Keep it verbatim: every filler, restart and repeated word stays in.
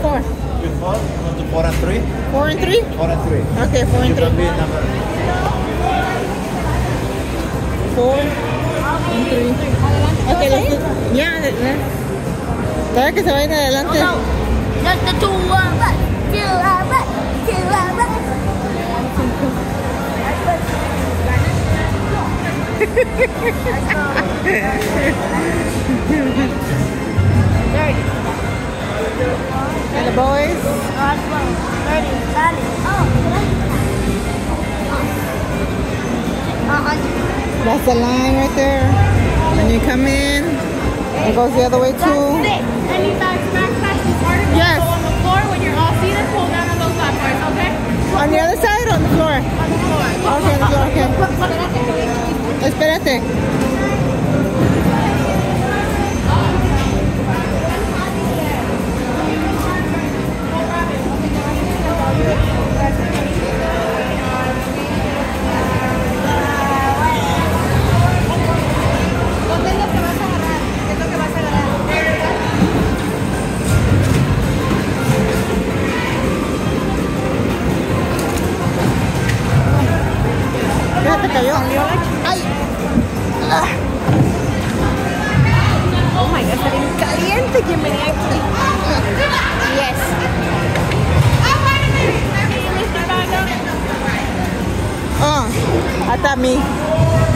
four? With four? Want to four and three? Four and three? Four and three. Okay, four and You can be three. number. Four and three. Okay, let's do. Yeah, let- let's. Para que se vayan adelante. No, just the two are right, two are right, two are right. And the boys. That's the line right there. When you come in, it goes the other way too. Any bags, backpacks, it's harder to Yes. go on the floor when you're all seated. Pull down on those lap bars, okay? On the other side or on the floor? On the floor. Okay, on the floor, okay. Espérate. ¿Dónde es lo que vas a agarrar? ¿Qué es lo que vas a agarrar? Fíjate, cayó. ¡Ay! Ah. Oh my God, está bien caliente. Bienvenida aquí. Yes. Oh, hasta a mí.